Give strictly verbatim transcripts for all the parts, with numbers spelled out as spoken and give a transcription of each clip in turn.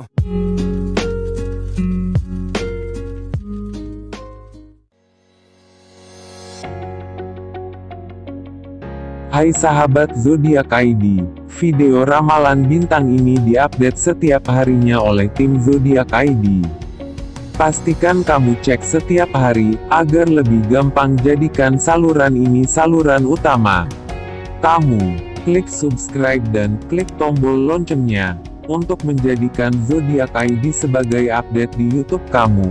Uh. Hai sahabat zodiak I D, video ramalan bintang ini diupdate setiap harinya oleh tim zodiak I D. Pastikan kamu cek setiap hari, agar lebih gampang jadikan saluran ini saluran utama. Kamu, klik subscribe dan klik tombol loncengnya, untuk menjadikan zodiak I D sebagai update di YouTube kamu.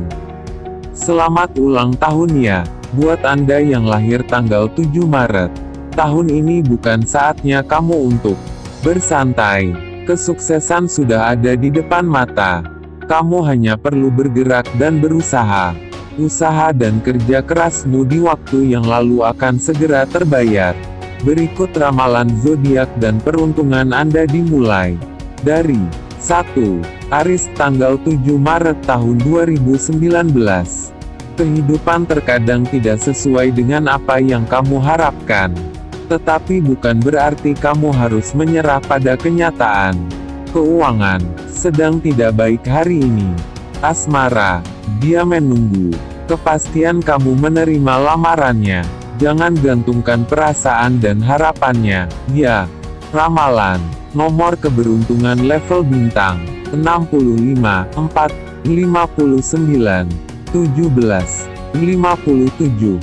Selamat ulang tahun ya, buat Anda yang lahir tanggal tujuh Maret. Tahun ini bukan saatnya kamu untuk bersantai. Kesuksesan sudah ada di depan mata. Kamu hanya perlu bergerak dan berusaha. Usaha dan kerja kerasmu di waktu yang lalu akan segera terbayar. Berikut ramalan zodiak dan peruntungan Anda dimulai dari satu. Aries tanggal tujuh Maret tahun dua ribu sembilan belas. Kehidupan terkadang tidak sesuai dengan apa yang kamu harapkan. Tetapi bukan berarti kamu harus menyerah pada kenyataan. Keuangan sedang tidak baik hari ini. Asmara, dia menunggu kepastian kamu menerima lamarannya. Jangan gantungkan perasaan dan harapannya. Ya, ramalan nomor keberuntungan level bintang enam puluh lima, empat, lima puluh sembilan, tujuh belas, lima puluh tujuh.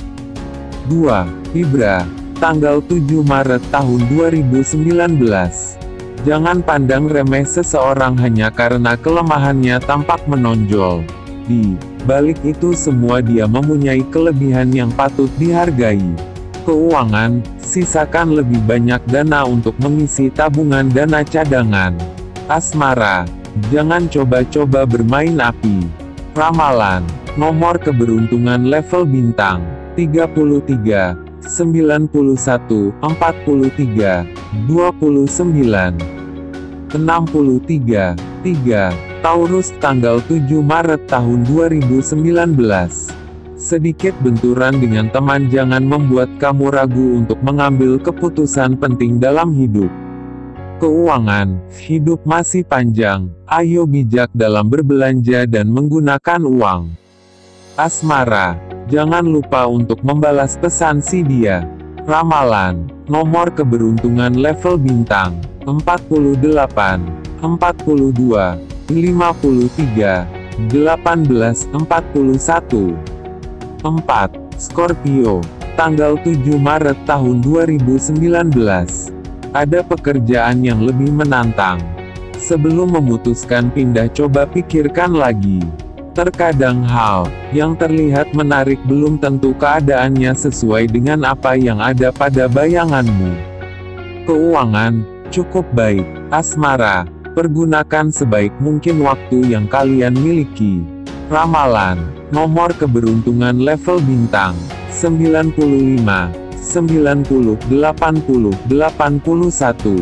dua. Libra tanggal tujuh Maret tahun dua ribu sembilan belas. Jangan pandang remeh seseorang hanya karena kelemahannya tampak menonjol. Di balik itu semua dia mempunyai kelebihan yang patut dihargai. Keuangan, sisakan lebih banyak dana untuk mengisi tabungan dana cadangan. Asmara, jangan coba-coba bermain api. Ramalan nomor keberuntungan level bintang tiga puluh tiga, sembilan puluh satu, empat puluh tiga, dua puluh sembilan, enam puluh tiga, tiga. Taurus tanggal tujuh Maret tahun dua ribu sembilan belas. Sedikit benturan dengan teman jangan membuat kamu ragu untuk mengambil keputusan penting dalam hidup. Keuangan, hidup masih panjang, ayo bijak dalam berbelanja dan menggunakan uang. Asmara, jangan lupa untuk membalas pesan si dia. Ramalan nomor keberuntungan level bintang empat puluh delapan, empat puluh dua, lima puluh tiga, delapan belas, empat puluh satu. empat. Scorpio tanggal tujuh Maret tahun dua ribu sembilan belas. Ada pekerjaan yang lebih menantang. Sebelum memutuskan pindah, coba pikirkan lagi. Terkadang hal yang terlihat menarik belum tentu keadaannya sesuai dengan apa yang ada pada bayanganmu. Keuangan cukup baik. Asmara, pergunakan sebaik mungkin waktu yang kalian miliki. Ramalan nomor keberuntungan level bintang sembilan puluh lima, sembilan puluh, delapan puluh, delapan puluh satu,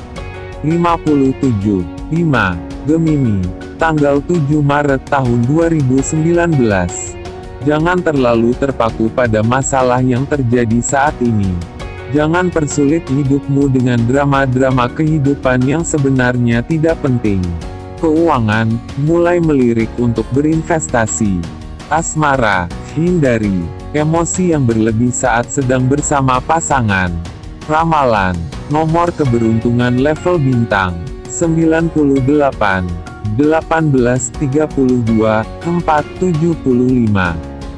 lima puluh tujuh, lima. Gemini tanggal tujuh Maret tahun dua ribu sembilan belas. Jangan terlalu terpaku pada masalah yang terjadi saat ini. Jangan persulit hidupmu dengan drama-drama kehidupan yang sebenarnya tidak penting. Keuangan, mulai melirik untuk berinvestasi. Asmara, hindari emosi yang berlebih saat sedang bersama pasangan. Ramalan nomor keberuntungan level bintang sembilan puluh delapan, delapan belas, tiga puluh dua, empat, tujuh puluh lima.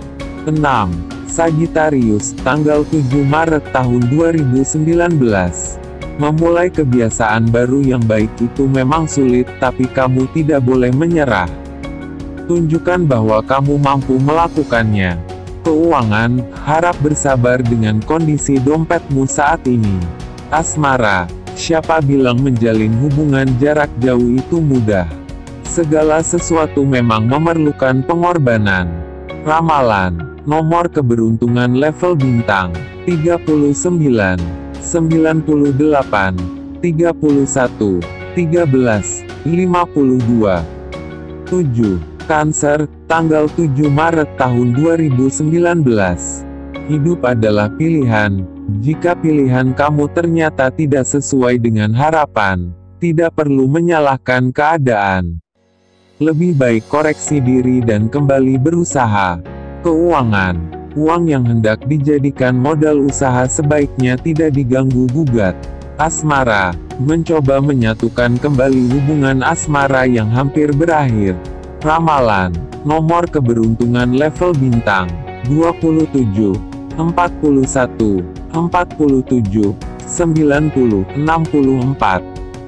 enam. Sagittarius tanggal tujuh Maret tahun dua ribu sembilan belas. Memulai kebiasaan baru yang baik itu memang sulit, tapi kamu tidak boleh menyerah. Tunjukkan bahwa kamu mampu melakukannya. Keuangan, harap bersabar dengan kondisi dompetmu saat ini. Asmara, siapa bilang menjalin hubungan jarak jauh itu mudah? Segala sesuatu memang memerlukan pengorbanan. Ramalan nomor keberuntungan level bintang tiga puluh sembilan, sembilan puluh delapan, tiga puluh satu, tiga belas, lima puluh dua. tujuh. Cancer tanggal tujuh Maret tahun dua ribu sembilan belas. Hidup adalah pilihan. Jika pilihan kamu ternyata tidak sesuai dengan harapan, tidak perlu menyalahkan keadaan. Lebih baik koreksi diri dan kembali berusaha. Keuangan. Uang yang hendak dijadikan modal usaha sebaiknya tidak diganggu-gugat. Asmara. Mencoba menyatukan kembali hubungan asmara yang hampir berakhir. Ramalan. Nomor keberuntungan level bintang dua puluh tujuh, empat puluh satu, empat puluh tujuh, sembilan puluh, enam puluh empat.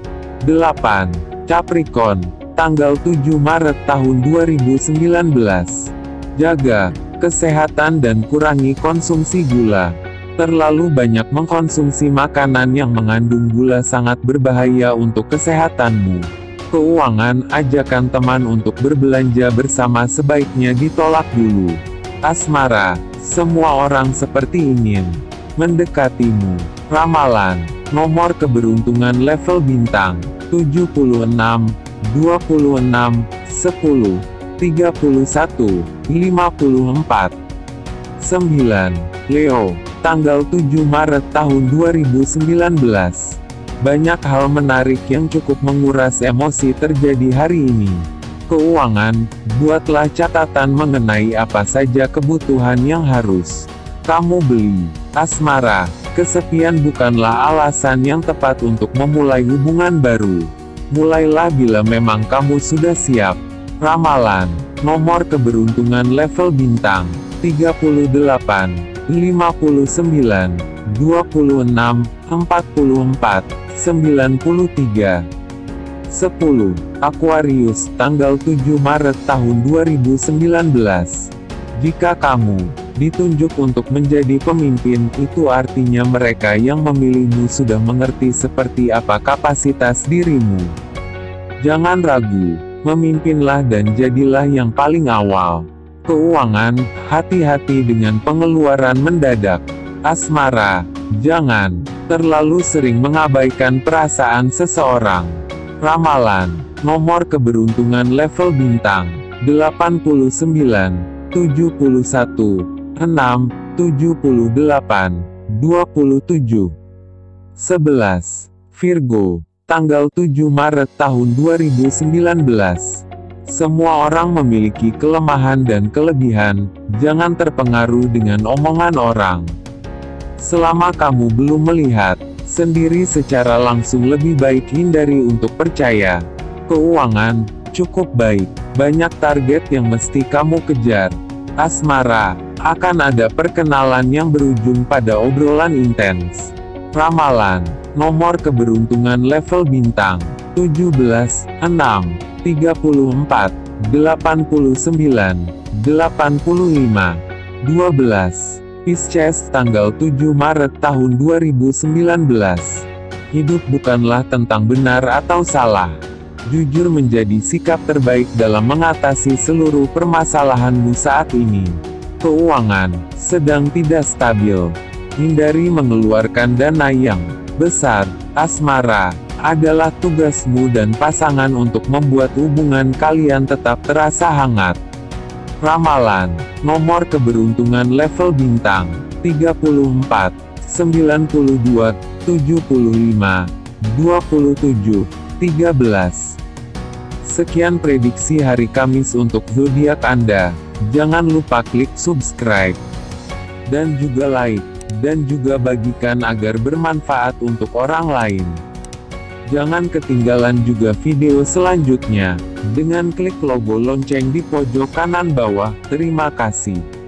delapan. Capricorn. Tanggal tujuh Maret tahun dua ribu sembilan belas. Jaga kesehatan dan kurangi konsumsi gula. Terlalu banyak mengkonsumsi makanan yang mengandung gula sangat berbahaya untuk kesehatanmu. Keuangan. Ajakan teman untuk berbelanja bersama sebaiknya ditolak dulu. Asmara. Semua orang seperti ingin mendekatimu. Ramalan. Nomor keberuntungan level bintang tujuh puluh enam, dua puluh enam, sepuluh, tiga puluh satu, lima puluh empat. sembilan. Leo. Tanggal tujuh Maret tahun dua ribu sembilan belas. Banyak hal menarik yang cukup menguras emosi terjadi hari ini. Keuangan. Buatlah catatan mengenai apa saja kebutuhan yang harus kamu beli. Asmara. Kesepian bukanlah alasan yang tepat untuk memulai hubungan baru. Mulailah bila memang kamu sudah siap. Ramalan. Nomor keberuntungan level bintang tiga puluh delapan, lima puluh sembilan, dua puluh enam, empat puluh empat, sembilan puluh tiga. sepuluh. Aquarius. Tanggal tujuh Maret tahun dua ribu sembilan belas. Jika kamu ditunjuk untuk menjadi pemimpin, itu artinya mereka yang memilihmu sudah mengerti seperti apa kapasitas dirimu. Jangan ragu, memimpinlah dan jadilah yang paling awal. Keuangan. Hati-hati dengan pengeluaran mendadak. Asmara. Jangan terlalu sering mengabaikan perasaan seseorang. Ramalan. Nomor keberuntungan level bintang delapan puluh sembilan, tujuh puluh satu, enam, tujuh puluh delapan, dua puluh tujuh. sebelas. Virgo. Tanggal tujuh Maret tahun dua ribu sembilan belas. Semua orang memiliki kelemahan dan kelebihan, jangan terpengaruh dengan omongan orang. Selama kamu belum melihat sendiri secara langsung, lebih baik hindari untuk percaya. Keuangan. Cukup baik, banyak target yang mesti kamu kejar. Asmara. Akan ada perkenalan yang berujung pada obrolan intens. Ramalan. Nomor keberuntungan level bintang tujuh belas, enam, tiga puluh empat, delapan puluh sembilan, delapan puluh lima, dua belas. Pisces. Tanggal tujuh Maret tahun dua ribu sembilan belas. Hidup bukanlah tentang benar atau salah. Jujur menjadi sikap terbaik dalam mengatasi seluruh permasalahanmu saat ini. Keuangan. Sedang tidak stabil. Hindari mengeluarkan dana yang besar. Asmara. Adalah tugasmu dan pasangan untuk membuat hubungan kalian tetap terasa hangat. Ramalan. Nomor keberuntungan level bintang tiga puluh empat, sembilan puluh dua, tujuh puluh lima, dua puluh tujuh, tiga belas. Sekian prediksi hari Kamis untuk zodiak Anda. Jangan lupa klik subscribe dan juga like, dan juga bagikan agar bermanfaat untuk orang lain. Jangan ketinggalan juga video selanjutnya dengan klik logo lonceng di pojok kanan bawah. Terima kasih.